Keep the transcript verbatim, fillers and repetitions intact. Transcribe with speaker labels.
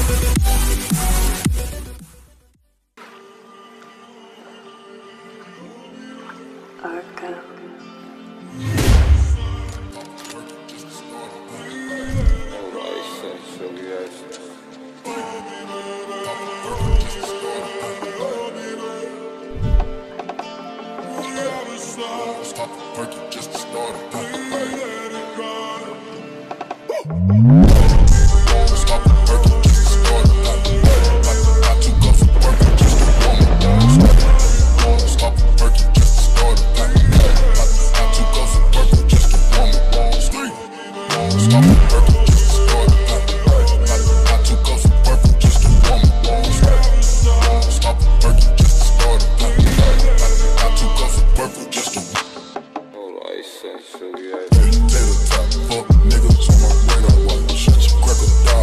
Speaker 1: Stop the perky just to start it. Stop the perky just to start it. Got two cups of perky just to warm it. Stop the perky just to start it. Got two cups of perky just to warm it. Stop the perky just to start it. Got two cups of perky just to warm it. Stop the perky just to start it. Got two cups of perky just to warm it. Tater top, fuck niggas on my radar. Watch, shut your cracker down.